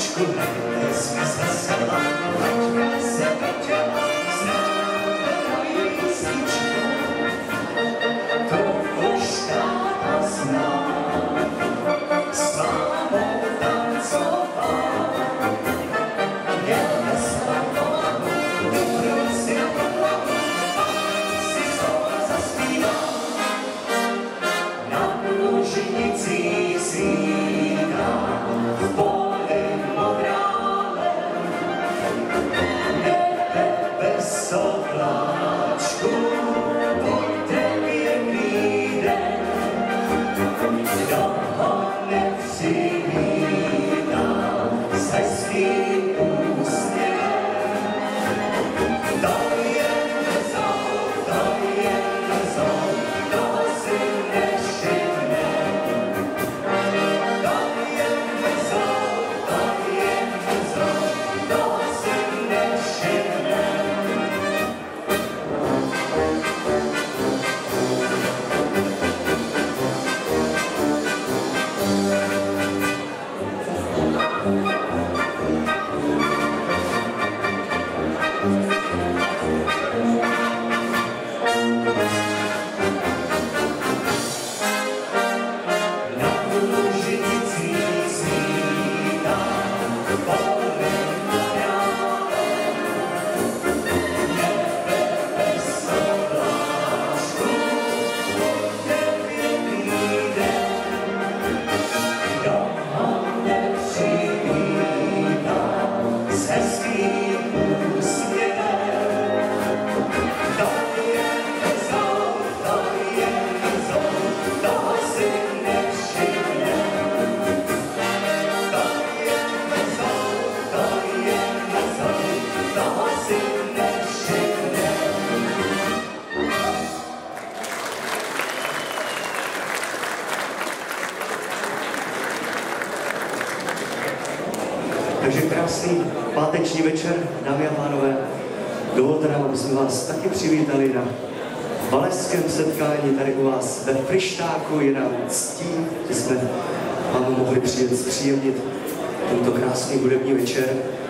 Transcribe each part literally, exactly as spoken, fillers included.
Takže krásný páteční večer, dámy a pánové. Dovolte nám, aby jsme vás taky přivítali na valašském setkání tady u vás ve Fryštáku. Je nám ctí, že jsme vám mohli přijet zpříjemnit tento krásný hudební večer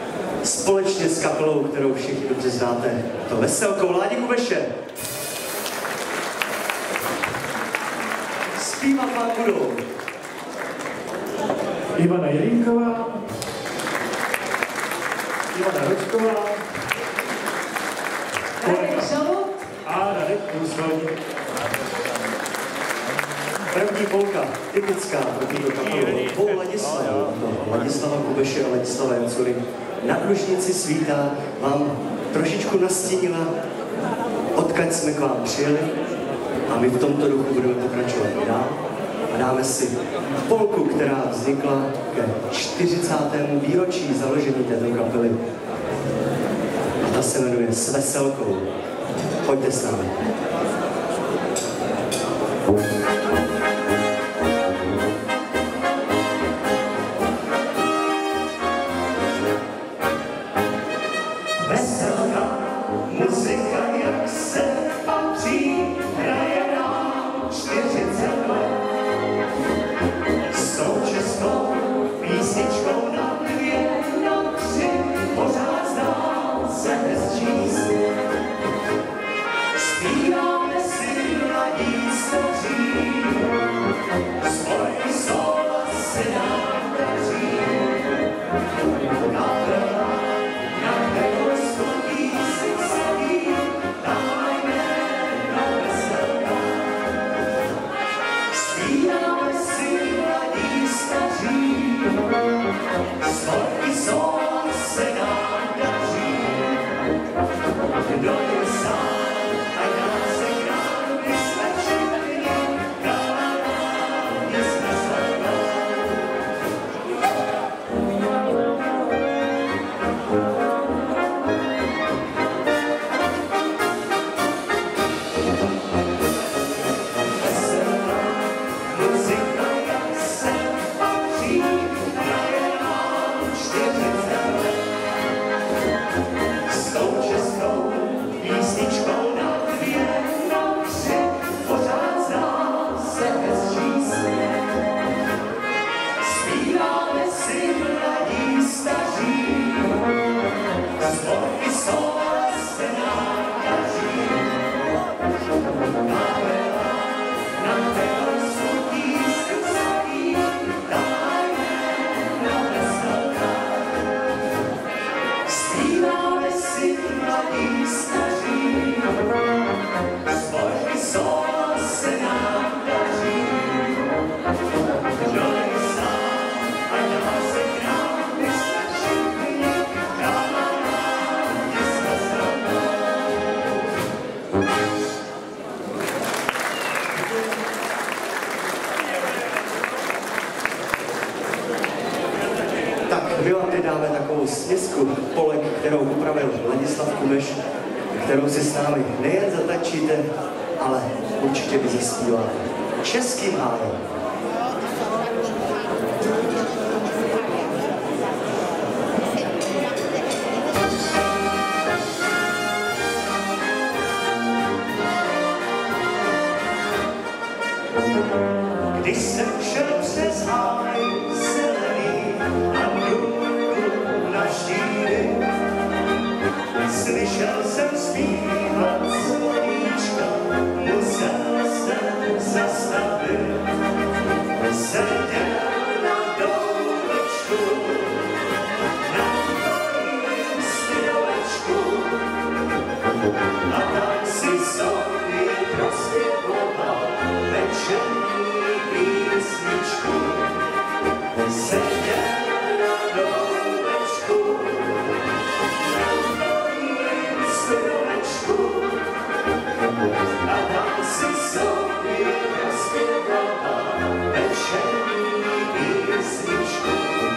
společně s kapelou, kterou všichni dobře znáte, to Veselkou Ládi Kubeše. Zpívat vám budou Ivana Jelínková, Ivana Ročková, Radek Žalud a Radek Průsvalník. První polka, typická pro tuto kapelu, dvou Ladislavů, Ladislava Kubeše a Ladislava Jancury. Na Krušnici svítá vám trošičku nastínila, odkud jsme k vám přijeli, a my v tomto duchu budeme pokračovat dál. A dáme si polku, která vznikla ke čtyřicátému výročí založení této kapely. A ta se jmenuje S Veselkou. Pojďte s námi. Veselka, muzika, jak se patří, hraje nám čtyřicet let. S tou českou písničkou na dvě, na tři, pořád zdá se nezčíst. Zpíváme si mladí staří, My vám teď dáme takovou směsku polek, kterou upravil Ladislav Kubeš, kterou si s námi nejen zatačíte, ale určitě by zaspíváte českým hájem. Když jsem šel přes háj zelený a důlku na šíry, slyšel jsem zpívat slovíčka, musel jsem zastavit. Seděl na doulečku, na tvojím stylečku, a tak si sobě prospěvoval večerní písničku. Seděl na doulečku, na tvojím stylečku, a tak si sobě prospěvoval večerní písničku.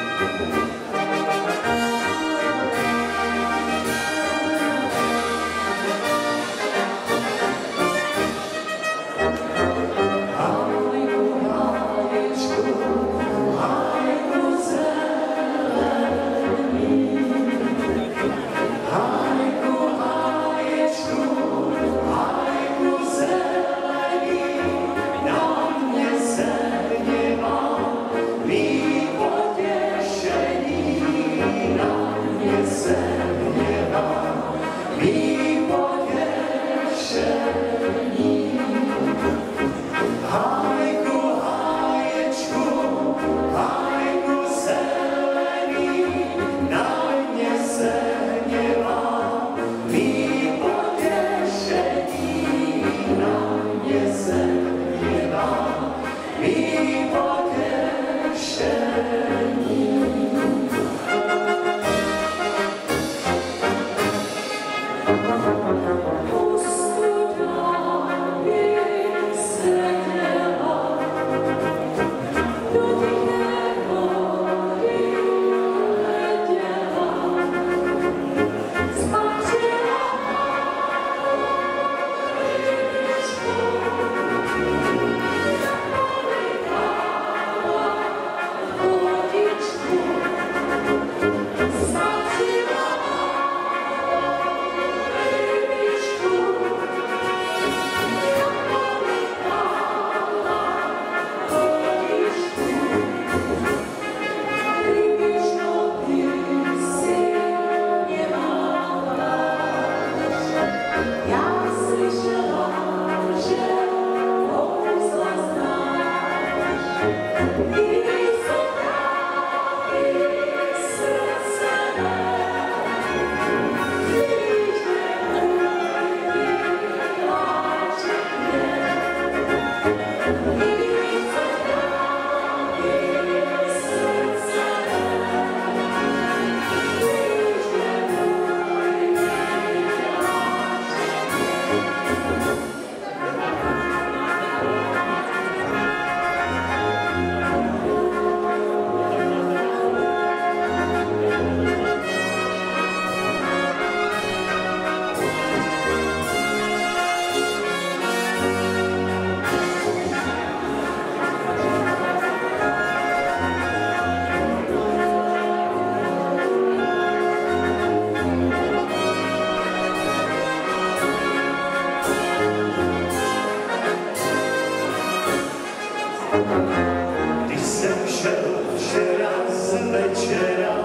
Když jsem šel včera z večera,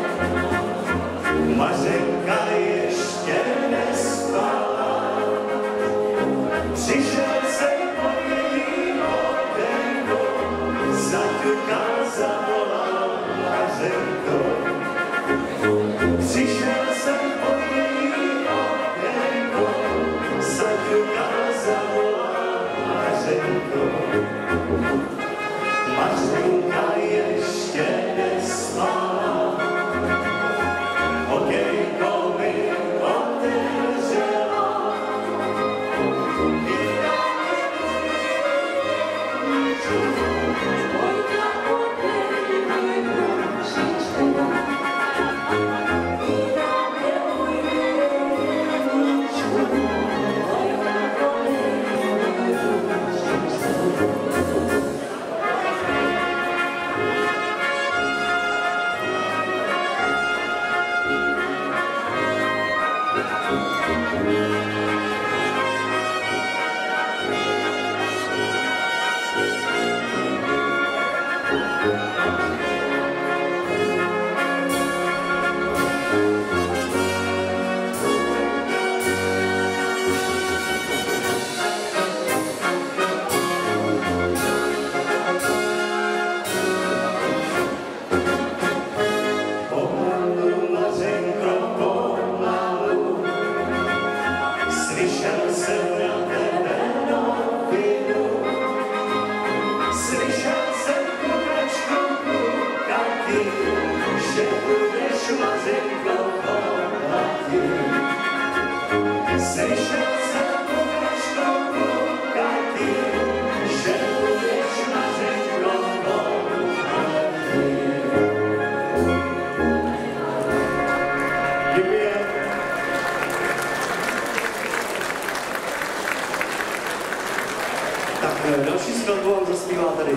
Mařenka ještě nespala. Přišel jsem po jejím okénku, zaťukal, zavolal Mařenko. Přišel jsem po jejím okénku, zaťukal, zavolal Mařenko. Mařenka ještě nespala, okénko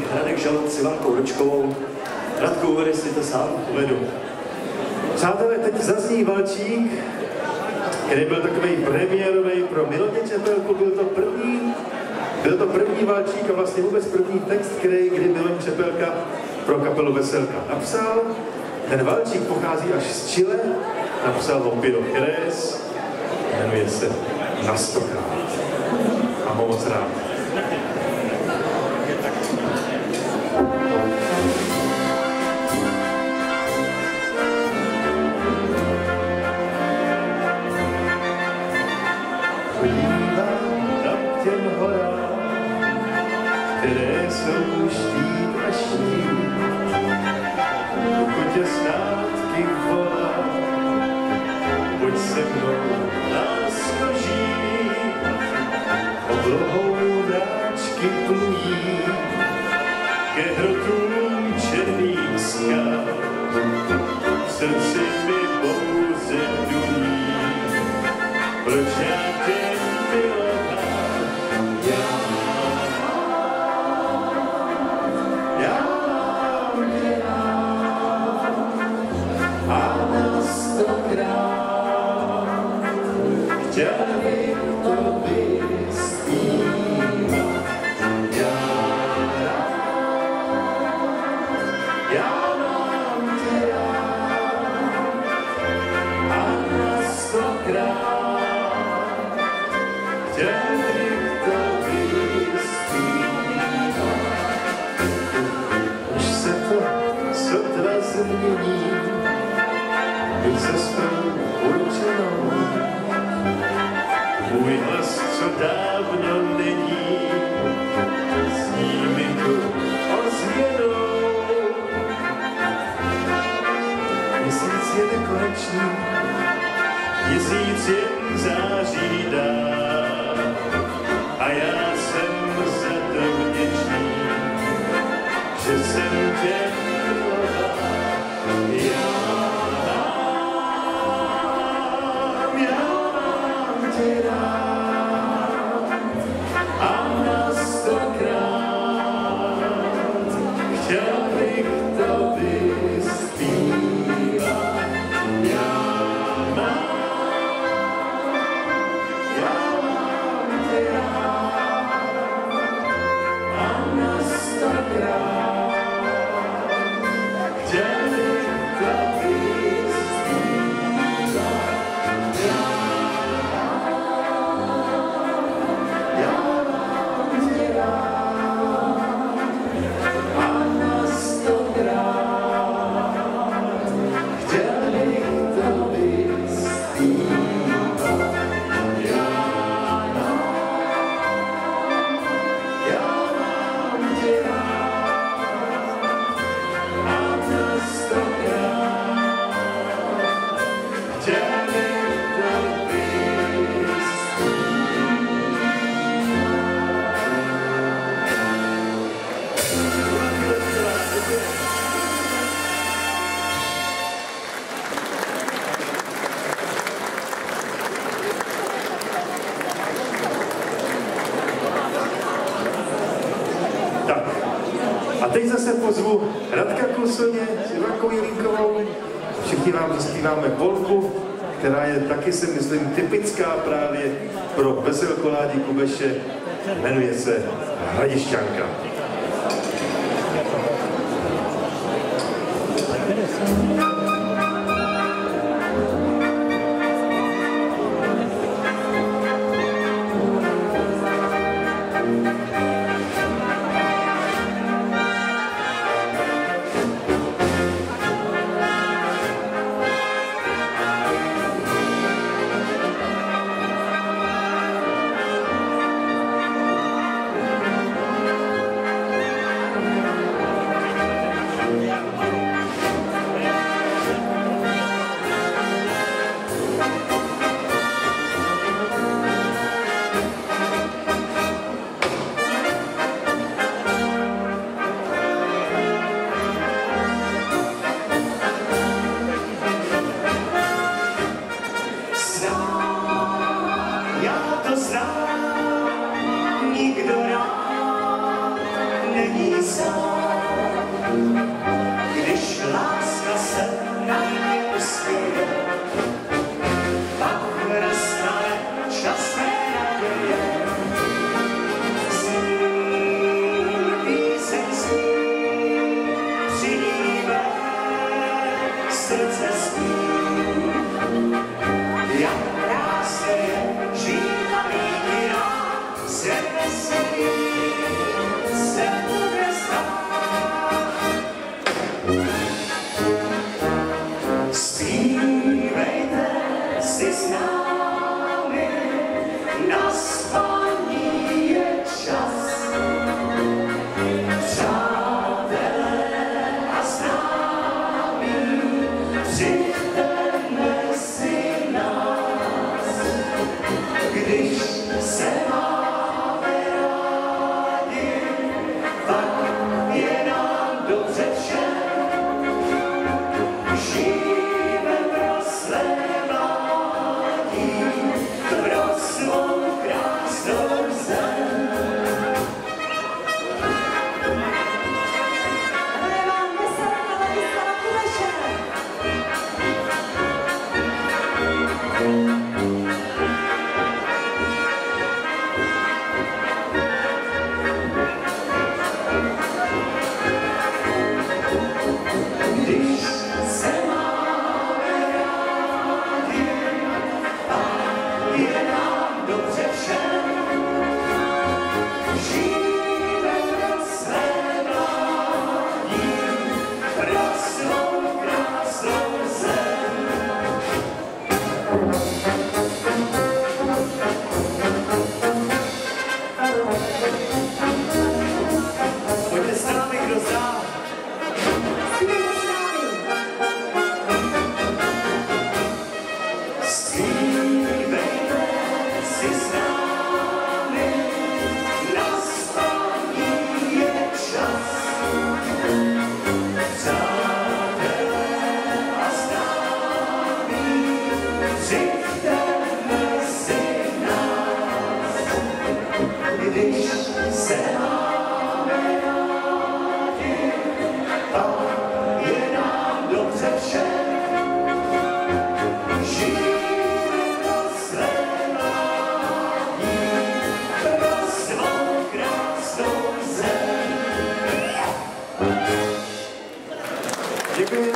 Radek Žalud s Ivankou Ročkovou. Radku, uvedeš si to sám? Uvedu. Přátelé, teď zazní valčík, který byl takový premiérový pro Milodě Čepelku. Byl to první, byl to první valčík a vlastně vůbec první text, který kdy Milodě Čepelka pro kapelu Veselka napsal. Ten valčík pochází až z Chile, napsal ho Piro Jerez, jmenuje se Na stokrát. A moc rád. Které jsou štít a štít, pokud tě zpátky volá, pojď se mnou lásko žít, oblohou mráčky plují, ke hrotům černých skal, v srdci mi pouze duní, proč já tě miloval, já chtěl bych tobě zpívat, já rád, já mám tě rád a na stokrát chtěl bych tobě zpívat. Už se to sotva změní, bych se svou určenou. Můj hlas, co dávno není, zní mi tu ozvěnou. Měsíc je nekonečný, měsíc jen září dá, a já jsem za to vděčný, že jsem tě miloval. Já a na stokrát chtěl bych tobě zpívat. Já mám, já mám tě rád a na stokrát chtěl bych tobě zpívat. A teď zase pozvu Radka Klusoně s Ivankou Jelínkovou. Všichni vám zaspíváme polku, která je taky, si myslím, typická právě pro Veselkoládi Kubeše. Jmenuje se Hradišťanka. světě, pak nastane čas mé naděje. Zní píseň zní, přijímé srdce sní. Jak krásně je žít a být jiná, svět veselý se bude stát. Zpívejte si s námi, na spaní je čas. Přátelé a známí, přijďme si nás, když se máme rádi, tak je nám dobře všem. Žijeme pro své mládí, pro svou krásnou zem. Hraje vám Veselka Ladislava Kubeše. Když se máme rádi, tak je nám dobře všem. Žijeme pro své mládí, pro svou krásnou zem. Pojďte s námi, kdo zná. Zpívejte s námi. Zpívejte si s námi, na spaní je čas. Přátelé a známí, přijďme si nás, když se máme rádi, pak je nám dobře všem. Žijeme pro své mládí, pro svou krásnou zem. Děkuji.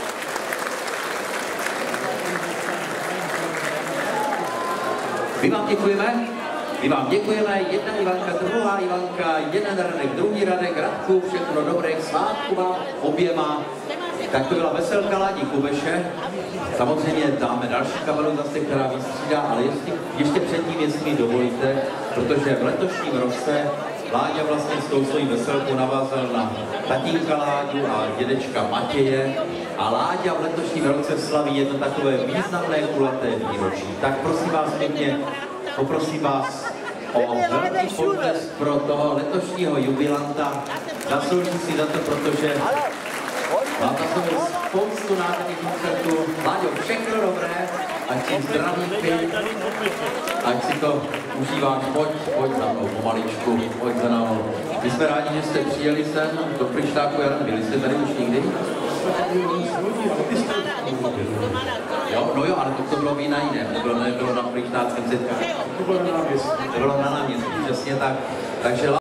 My vám děkujeme, my vám děkujeme, jedna Ivanka, druhá Ivanka, jeden Radek, druhý Radek, Radku, všechno dobré, svátku vám oběma. Tak to byla Veselka Ládi Kubeše. Samozřejmě dáme další kapelu zase, která vystřídá, ale jestli, ještě předtím, jestli mi dovolíte, protože v letošním roce Láďa vlastně s tou svojí Veselkou navázal na tatínka Láďu a dědečka Matěje a Láďa v letošním roce slaví jedno takové významné kulaté výročí. Tak prosím vás pěkně, poprosím vás o velký potlesk pro toho letošního jubilanta. Zaslouží si za to, protože mám za sebou spoustu nádherných koncertů. Láďo, všechno dobré, ať si zdraví pět, ať si to užíváš, pojď, pojď za mnou pomaličku, pojď za mnou. My jsme rádi, že jste přijeli sem do Fryštáku Jan, byli jste tady už někdy? Jo, no jo, ale to, to bylo vína jiné, to bylo, nebylo na Fryštáckém setkání. To bylo na náměstí. To bylo na náměstí, přesně tak. Takže